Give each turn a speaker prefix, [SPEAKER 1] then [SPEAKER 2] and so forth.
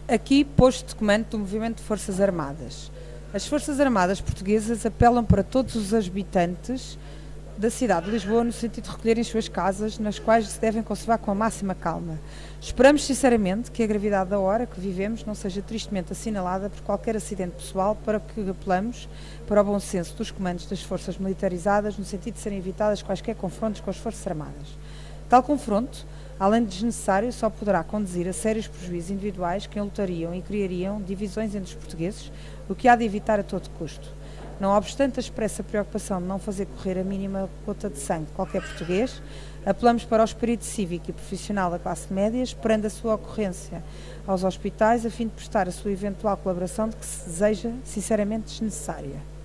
[SPEAKER 1] Aqui posto de comando do Movimento de Forças Armadas. As Forças Armadas Portuguesas apelam para todos os habitantes da cidade de Lisboa no sentido de recolherem suas casas, nas quais se devem conservar com a máxima calma. Esperamos sinceramente que a gravidade da hora que vivemos não seja tristemente assinalada por qualquer acidente pessoal, para que apelamos para o bom senso dos comandos das forças militarizadas no sentido de serem evitadas quaisquer confrontos com as Forças Armadas. Tal confronto, além de desnecessário, só poderá conduzir a sérios prejuízos individuais que enlutariam e criariam divisões entre os portugueses, o que há de evitar a todo custo. Não obstante a expressa preocupação de não fazer correr a mínima gota de sangue de qualquer português, apelamos para o espírito cívico e profissional da classe média, esperando a sua ocorrência aos hospitais, a fim de prestar a sua eventual colaboração de que se deseja sinceramente desnecessária.